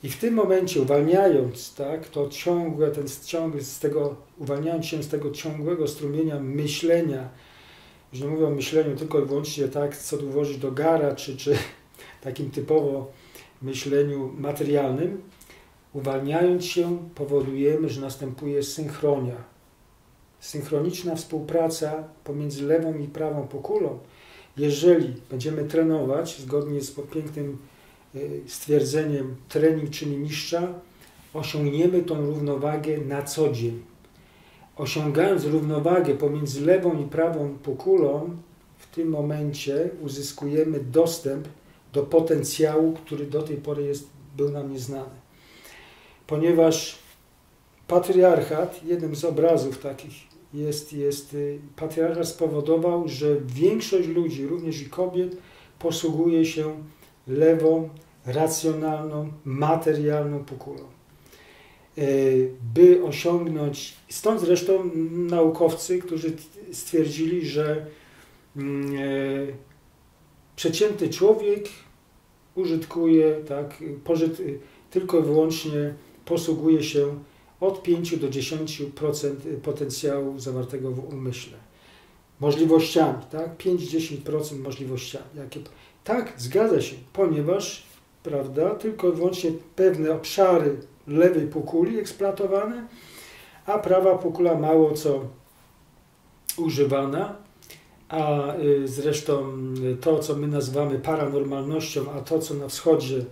I w tym momencie uwalniając, tak, to uwalniając się z tego ciągłego strumienia myślenia, już nie mówię o myśleniu tylko i wyłącznie tak, co tu włożyć do gara, czy takim typowo myśleniu materialnym, uwalniając się powodujemy, że następuje synchronia. Synchroniczna współpraca pomiędzy lewą i prawą półkulą. Jeżeli będziemy trenować, zgodnie z pięknym stwierdzeniem trening czyni mistrza, osiągniemy tą równowagę na co dzień. Osiągając równowagę pomiędzy lewą i prawą półkulą, w tym momencie uzyskujemy dostęp do potencjału, który do tej pory był nam nieznany. Ponieważ patriarchat, jednym z obrazów takich patriarchat spowodował, że większość ludzi, również i kobiet, posługuje się lewą, racjonalną, materialną półkulą. By osiągnąć, stąd zresztą naukowcy, którzy stwierdzili, że przeciętny człowiek użytkuje, tylko i wyłącznie posługuje się od 5 do 10% potencjału zawartego w umyśle. Możliwościami, tak? 5-10% możliwościami. Tak, zgadza się, ponieważ, prawda, tylko i wyłącznie pewne obszary lewej półkuli eksploatowane, a prawa półkula mało co używana, a zresztą to, co my nazywamy paranormalnością, a to, co na wschodzie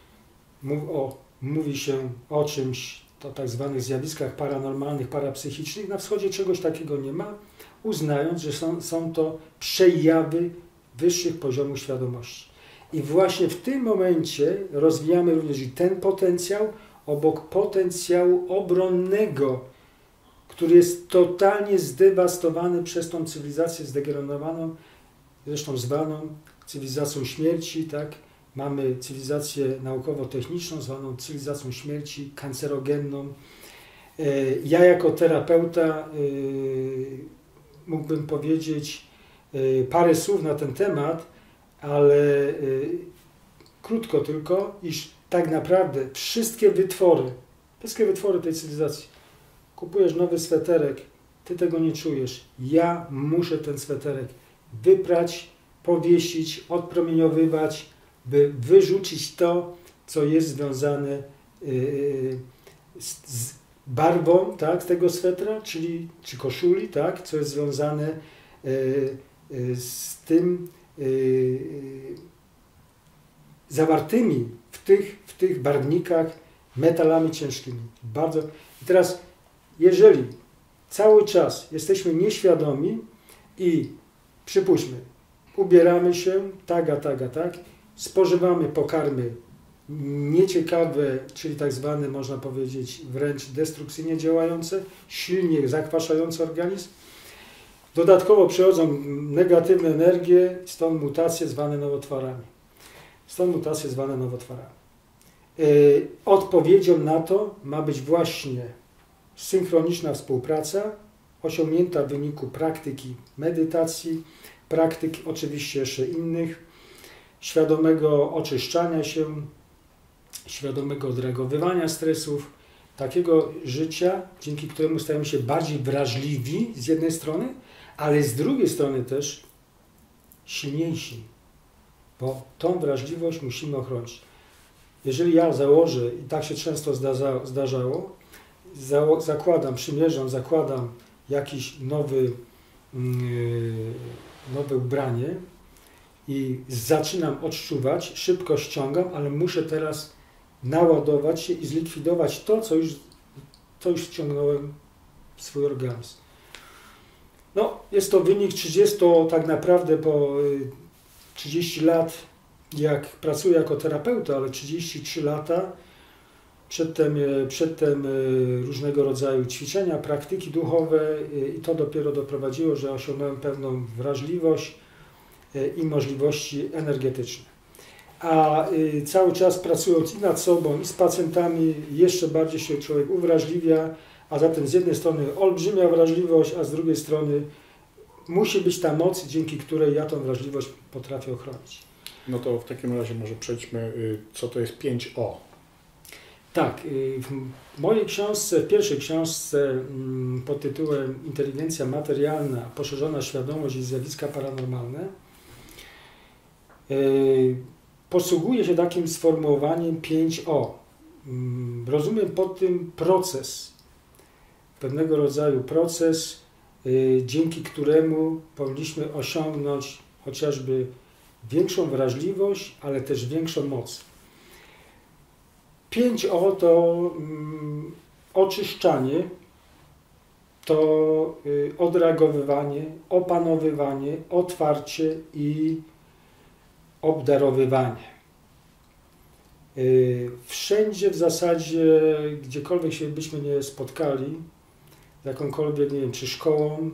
mówi się o czymś, o tak zwanych zjawiskach paranormalnych, parapsychicznych, na wschodzie czegoś takiego nie ma, uznając, że są to przejawy wyższych poziomów świadomości. I właśnie w tym momencie rozwijamy również i ten potencjał obok potencjału obronnego, który jest totalnie zdewastowany przez tą cywilizację zdegenerowaną, zresztą zwaną cywilizacją śmierci, tak? Mamy cywilizację naukowo-techniczną zwaną cywilizacją śmierci, kancerogenną. Ja jako terapeuta mógłbym powiedzieć parę słów na ten temat, ale krótko tylko, iż tak naprawdę wszystkie wytwory tej cywilizacji, kupujesz nowy sweterek, ty tego nie czujesz, ja muszę ten sweterek wyprać, powiesić, odpromieniowywać, by wyrzucić to, co jest związane z barwą, tak, tego swetra, czy koszuli, tak, co jest związane z tym zawartymi w tych barwnikach metalami ciężkimi. I teraz, jeżeli cały czas jesteśmy nieświadomi i przypuśćmy, ubieramy się tak, spożywamy pokarmy nieciekawe, czyli tak zwane, można powiedzieć, wręcz destrukcyjnie działające, silnie zakwaszające organizm. Dodatkowo przychodzą negatywne energie, stąd mutacje zwane nowotworami. Odpowiedzią na to ma być właśnie synchroniczna współpraca, osiągnięta w wyniku praktyki medytacji, praktyk oczywiście jeszcze innych, świadomego oczyszczania się, świadomego odreagowywania stresów, takiego życia, dzięki któremu stajemy się bardziej wrażliwi z jednej strony, ale z drugiej strony też silniejsi, bo tą wrażliwość musimy ochronić. Jeżeli ja założę, i tak się często zdarzało, zakładam jakiś nowe ubranie i zaczynam odczuwać, szybko ściągam, ale muszę teraz naładować się i zlikwidować to, co już wciągnąłem w swój organizm. No, jest to wynik 30 lat, jak pracuję jako terapeuta, ale 33 lata, przedtem różnego rodzaju ćwiczenia, praktyki duchowe i to dopiero doprowadziło, że osiągnąłem pewną wrażliwość i możliwości energetyczne. A cały czas pracując i nad sobą, i z pacjentami, jeszcze bardziej się człowiek uwrażliwia, a zatem z jednej strony olbrzymia wrażliwość, a z drugiej strony musi być ta moc, dzięki której ja tą wrażliwość potrafię ochronić. No to w takim razie może przejdźmy, co to jest 5O. Tak, w mojej książce, w pierwszej książce pod tytułem Inteligencja materialna, poszerzona świadomość i zjawiska paranormalne posługuję się takim sformułowaniem 5O. Rozumiem pod tym proces, pewnego rodzaju proces, dzięki któremu powinniśmy osiągnąć chociażby większą wrażliwość, ale też większą moc. 5O to oczyszczanie, to odreagowywanie, opanowywanie, otwarcie i obdarowywanie. Wszędzie w zasadzie, gdziekolwiek się byśmy nie spotkali, jakąkolwiek, nie wiem, czy szkołą,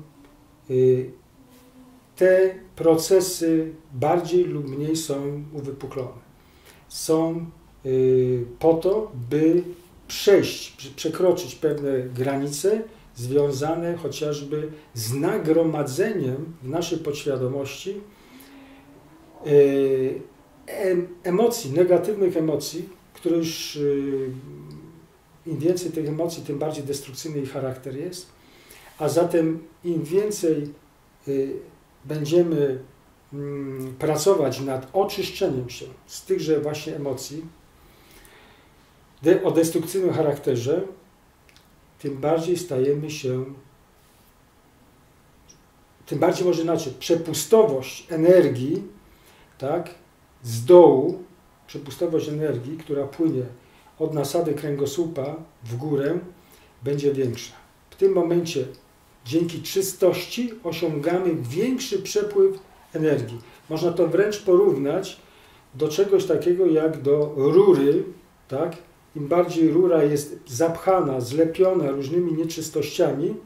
te procesy bardziej lub mniej są uwypuklone. Są po to, by przekroczyć pewne granice związane chociażby z nagromadzeniem w naszej podświadomości emocji, negatywnych emocji, które już im więcej tych emocji, tym bardziej destrukcyjny ich charakter jest, a zatem im więcej będziemy pracować nad oczyszczeniem się z tychże właśnie emocji o destrukcyjnym charakterze, tym bardziej stajemy się, tym bardziej może inaczej, przepustowość energii, tak, z dołu, przepustowość energii, która płynie od nasady kręgosłupa w górę, będzie większa. W tym momencie dzięki czystości osiągamy większy przepływ energii. Można to wręcz porównać do czegoś takiego jak do rury, tak? Im bardziej rura jest zapchana, zlepiona różnymi nieczystościami,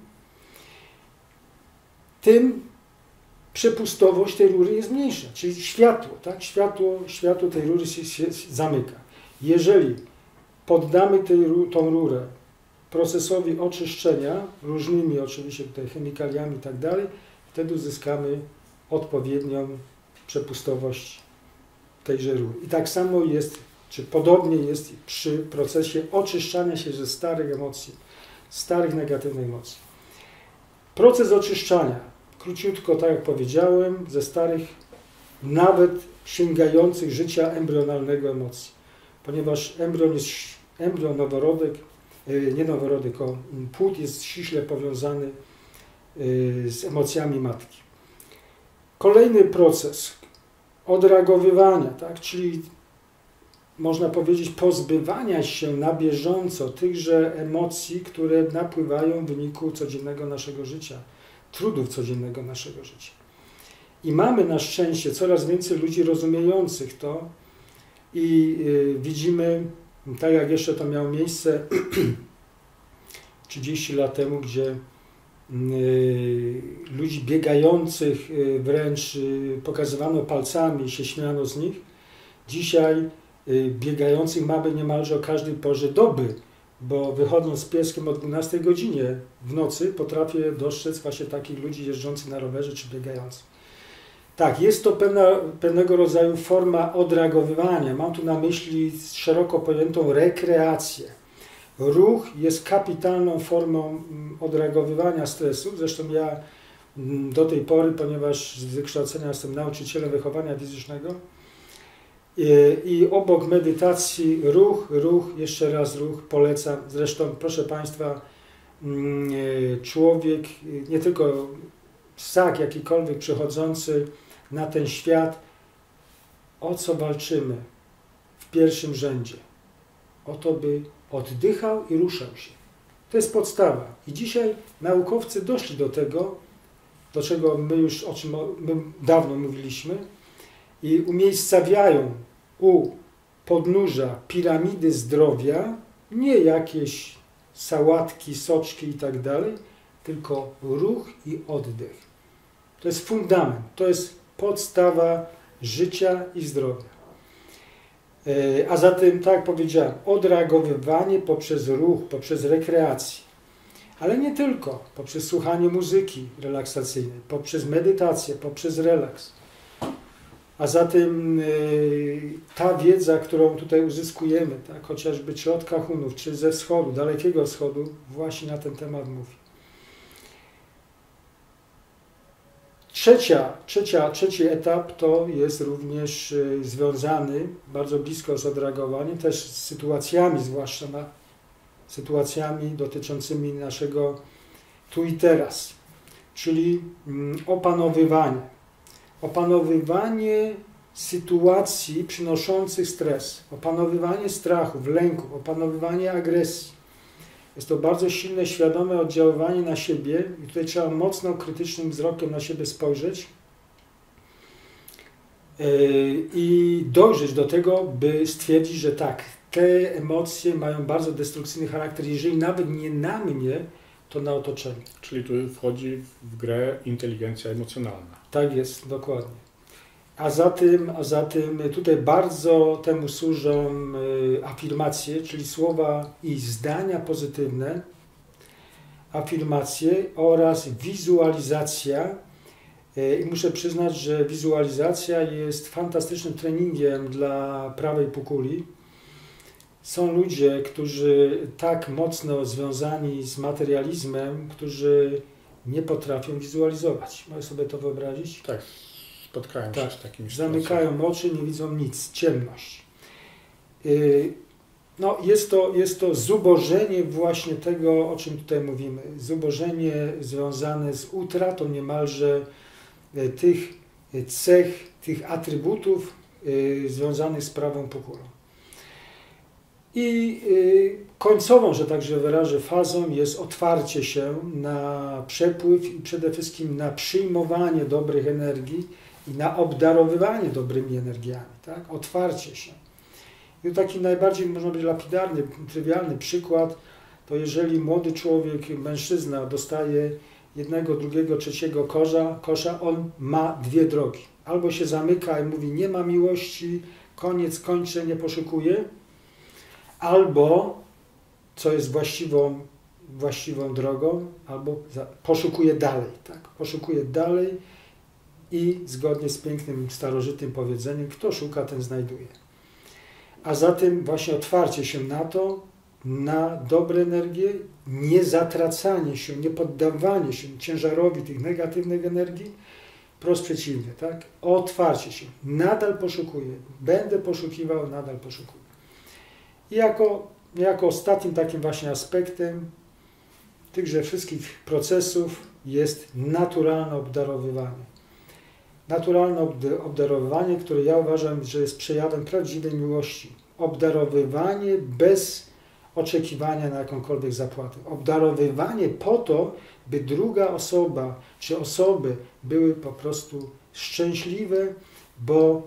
tym przepustowość tej rury jest mniejsza, czyli światło, tak? Światło tej rury się zamyka. Jeżeli poddamy tą rurę procesowi oczyszczenia, różnymi oczywiście tutaj chemikaliami i tak dalej, wtedy uzyskamy odpowiednią przepustowość tejże rury. I tak samo jest, czy podobnie jest przy procesie oczyszczania się ze starych emocji, starych negatywnych emocji. Proces oczyszczania, króciutko, tak jak powiedziałem, ze starych, nawet sięgających życia embrionalnego emocji. Ponieważ embrion, noworodek, nie noworodek, płód jest ściśle powiązany z emocjami matki. Kolejny proces odreagowywania, tak, czyli można powiedzieć pozbywania się na bieżąco tychże emocji, które napływają w wyniku codziennego naszego życia, trudów codziennego naszego życia. I mamy na szczęście coraz więcej ludzi rozumiejących to i widzimy, tak jak jeszcze to miało miejsce 30 lat temu, gdzie ludzi biegających wręcz pokazywano palcami i się śmiano z nich. Dzisiaj biegających mamy niemalże o każdej porze doby, bo wychodząc z pieskiem o 12 godzinie w nocy potrafię dostrzec właśnie takich ludzi jeżdżących na rowerze czy biegających. Tak, jest to pewnego rodzaju forma odreagowywania. Mam tu na myśli szeroko pojętą rekreację. Ruch jest kapitalną formą odreagowywania stresu. Zresztą ja do tej pory, ponieważ z wykształcenia jestem nauczycielem wychowania fizycznego i obok medytacji ruch, jeszcze raz ruch, polecam. Zresztą, proszę Państwa, człowiek, nie tylko ssak jakikolwiek przychodzący na ten świat, o co walczymy w pierwszym rzędzie? O to, by oddychał i ruszał się. To jest podstawa. I dzisiaj naukowcy doszli do tego, do czego my już o czym my dawno mówiliśmy, i umiejscawiają u podnóża piramidy zdrowia nie jakieś sałatki, soczki i tak dalej, tylko ruch i oddech. To jest fundament, to jest podstawa życia i zdrowia. A zatem, tak jak powiedziałem, odreagowywanie poprzez ruch, poprzez rekreację, ale nie tylko, poprzez słuchanie muzyki relaksacyjnej, poprzez medytację, poprzez relaks. A zatem ta wiedza, którą tutaj uzyskujemy, tak, chociażby czy od kahunów, czy ze wschodu, dalekiego wschodu, właśnie na ten temat mówi. Trzeci etap to jest również związany bardzo blisko z odreagowaniem, też z sytuacjami, zwłaszcza sytuacjami dotyczącymi naszego tu i teraz, czyli opanowywanie. Opanowywanie sytuacji przynoszących stres, opanowywanie strachów, lęków, opanowywanie agresji. Jest to bardzo silne, świadome oddziaływanie na siebie i tutaj trzeba mocno krytycznym wzrokiem na siebie spojrzeć i dojrzeć do tego, by stwierdzić, że tak, te emocje mają bardzo destrukcyjny charakter, jeżeli nawet nie na mnie, to na otoczenie. Czyli tu wchodzi w grę inteligencja emocjonalna. Tak jest, dokładnie. A zatem tutaj bardzo temu służą afirmacje, czyli słowa i zdania pozytywne, afirmacje oraz wizualizacja. I muszę przyznać, że wizualizacja jest fantastycznym treningiem dla prawej półkuli. Są ludzie, którzy tak mocno związani z materializmem, którzy nie potrafią wizualizować. Możesz sobie to wyobrazić? Tak, spotkałem się z takimi zamykają oczy, nie widzą nic, ciemność. No, jest to zubożenie właśnie tego, o czym tutaj mówimy. Zubożenie związane z utratą niemalże tych cech, tych atrybutów związanych z prawą półkulą. I końcową, że tak się wyrażę, fazą jest otwarcie się na przepływ i przede wszystkim na przyjmowanie dobrych energii i na obdarowywanie dobrymi energiami. Tak? Otwarcie się. I taki najbardziej, można powiedzieć, lapidarny, trywialny przykład, to jeżeli młody człowiek, mężczyzna dostaje jednego, drugiego, trzeciego kosza, on ma dwie drogi. Albo się zamyka i mówi, nie ma miłości, koniec, kończę, nie poszukuję. Albo, co jest właściwą drogą, albo poszukuje dalej. Tak? Poszukuje dalej i zgodnie z pięknym, starożytnym powiedzeniem, kto szuka, ten znajduje. A zatem właśnie otwarcie się na to, na dobre energie, nie zatracanie się, nie poddawanie się ciężarowi tych negatywnych energii, wprost przeciwnie, tak? Otwarcie się. Nadal poszukuję, będę poszukiwał, nadal poszukuję. I jako ostatnim takim właśnie aspektem tychże wszystkich procesów jest naturalne obdarowywanie. Naturalne obdarowywanie, które ja uważam, że jest przejawem prawdziwej miłości. Obdarowywanie bez oczekiwania na jakąkolwiek zapłatę. Obdarowywanie po to, by druga osoba czy osoby były po prostu szczęśliwe, bo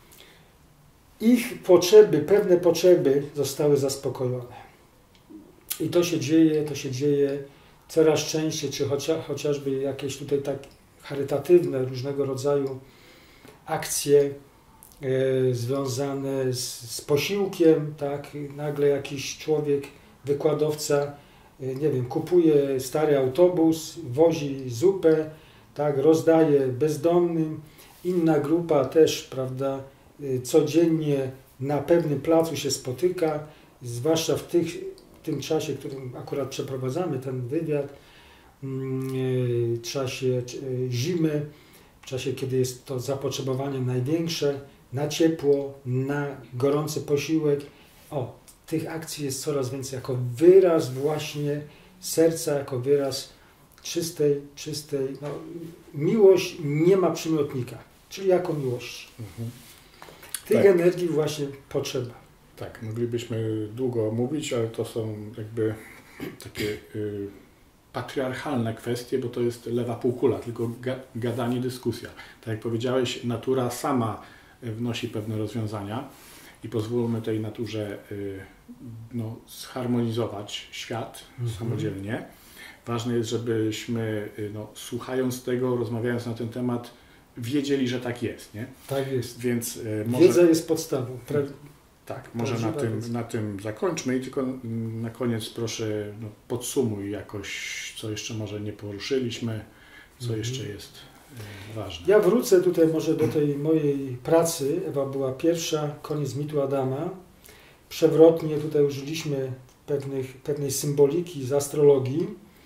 ich potrzeby, pewne potrzeby zostały zaspokojone. I to się dzieje coraz częściej, czy chociażby jakieś tutaj tak charytatywne różnego rodzaju akcje związane z posiłkiem, tak? Nagle jakiś człowiek, wykładowca, nie wiem, kupuje stary autobus, wozi zupę, tak? Rozdaje bezdomnym, inna grupa też, prawda, codziennie na pewnym placu się spotyka, zwłaszcza w tym czasie, w którym akurat przeprowadzamy ten wywiad, w czasie zimy, w czasie, kiedy jest to zapotrzebowanie największe, na ciepło, na gorący posiłek. Tych akcji jest coraz więcej, jako wyraz właśnie serca, jako wyraz czystej, miłość nie ma przymiotnika, czyli jako miłość. Tych energii właśnie potrzeba. Tak, moglibyśmy długo mówić, ale to są jakby takie patriarchalne kwestie, bo to jest lewa półkula, tylko gadanie, dyskusja. Tak jak powiedziałeś, natura sama wnosi pewne rozwiązania i pozwólmy tej naturze zharmonizować świat samodzielnie. Ważne jest, żebyśmy słuchając tego, rozmawiając na ten temat, wiedzieli, że tak jest, nie? Tak jest. Więc wiedza jest podstawą. Tak, może na tym zakończmy i tylko na koniec proszę podsumuj jakoś, co jeszcze może nie poruszyliśmy, Co jeszcze jest ważne? Ja wrócę tutaj może do tej mojej pracy. Ewa była pierwsza, koniec mitu Adama. Przewrotnie tutaj użyliśmy pewnej symboliki z astrologii.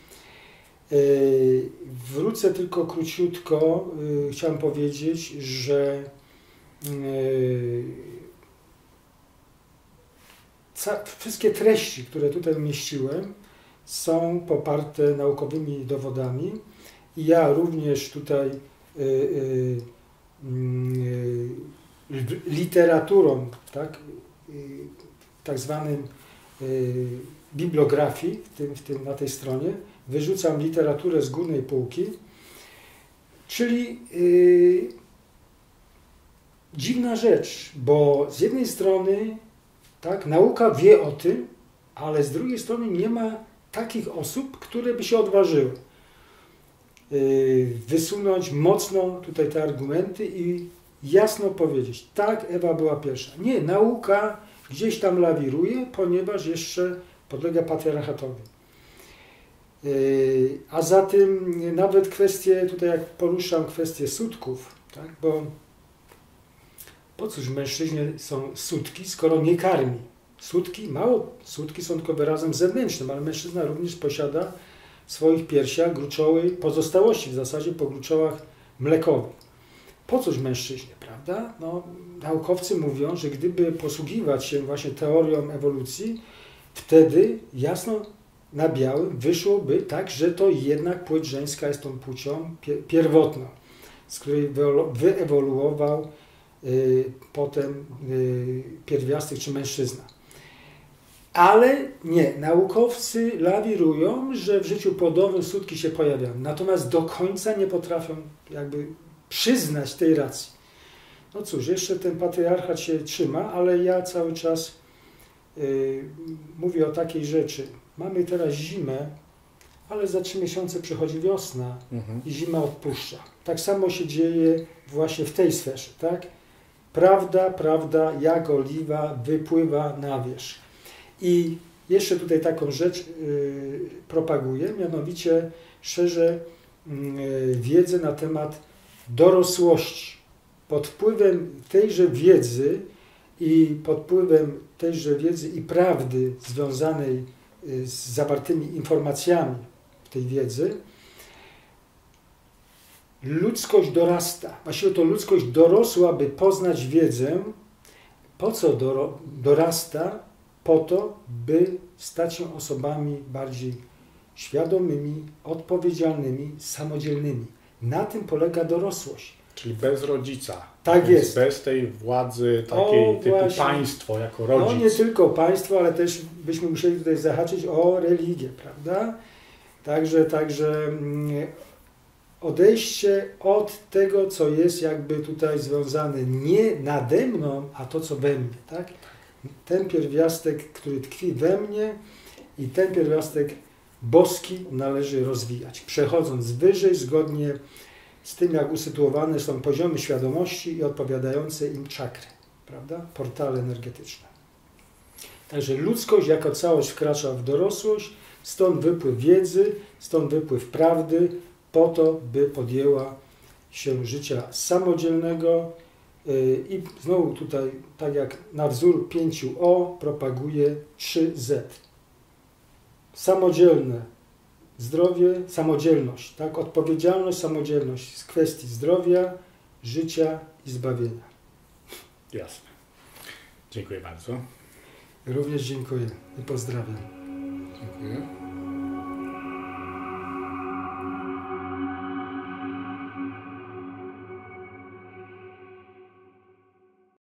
Wrócę tylko króciutko. Chciałem powiedzieć, że wszystkie treści, które tutaj umieściłem, są poparte naukowymi dowodami i ja również tutaj literaturą, tak zwanym bibliografii, na tej stronie, wyrzucam literaturę z górnej półki, czyli dziwna rzecz, bo z jednej strony nauka wie o tym, ale z drugiej strony nie ma takich osób, które by się odważyły wysunąć mocno tutaj te argumenty i jasno powiedzieć, tak, Ewa była pierwsza. Nie, nauka gdzieś tam lawiruje, ponieważ jeszcze podlega patriarchatowi. A zatem nawet kwestie, tutaj jak poruszam kwestię sutków, bo po cóż mężczyźni są sutki, skoro nie karmi? Sutki są tylko wyrazem zewnętrznym, ale mężczyzna również posiada w swoich piersiach gruczoły, pozostałości w zasadzie po gruczołach mlekowych. Po cóż mężczyźnie, prawda? Naukowcy mówią, że gdyby posługiwać się właśnie teorią ewolucji, wtedy jasno na białym wyszłoby tak, że to jednak płeć żeńska jest tą płcią pierwotną, z której wyewoluował potem pierwiastek czy mężczyzna. Ale nie, naukowcy lawirują, że w życiu płodowym sutki się pojawiają, natomiast do końca nie potrafią jakby przyznać tej racji. No cóż, jeszcze ten patriarchat się trzyma, ale ja cały czas mówię o takiej rzeczy. Mamy teraz zimę, ale za 3 miesiące przychodzi wiosna i zima odpuszcza. Tak samo się dzieje właśnie w tej sferze, tak? Prawda jak oliwa wypływa na wierzch. I jeszcze tutaj taką rzecz propaguję, mianowicie szerzę wiedzę na temat dorosłości. Pod wpływem tejże wiedzy i prawdy związanej z zawartymi informacjami w tej wiedzy, ludzkość dorasta. Właściwie to ludzkość dorosła, by poznać wiedzę. Po co dorasta? Po to, by stać się osobami bardziej świadomymi, odpowiedzialnymi, samodzielnymi. Na tym polega dorosłość. Czyli bez rodzica. Tak jest. Bez tej władzy takiej typu właśnie, państwo jako rodzic. No nie tylko państwo, ale też byśmy musieli tutaj zahaczyć o religię, prawda? Także odejście od tego, co jest jakby tutaj związane nie nade mną, a to, co we mnie, tak? Ten pierwiastek, który tkwi we mnie i ten pierwiastek boski należy rozwijać, przechodząc wyżej, zgodnie z tym, jak usytuowane są poziomy świadomości i odpowiadające im czakry, prawda? Portale energetyczne. Także ludzkość jako całość wkracza w dorosłość, stąd wypływ wiedzy, stąd wypływ prawdy, po to, by podjęła się życia samodzielnego i znowu tutaj, tak jak na wzór 5O, propaguje 3Z. Samodzielne zdrowie, samodzielność, tak? Odpowiedzialność, samodzielność z kwestii zdrowia, życia i zbawienia. Jasne. Dziękuję bardzo. Również dziękuję i pozdrawiam. Dziękuję.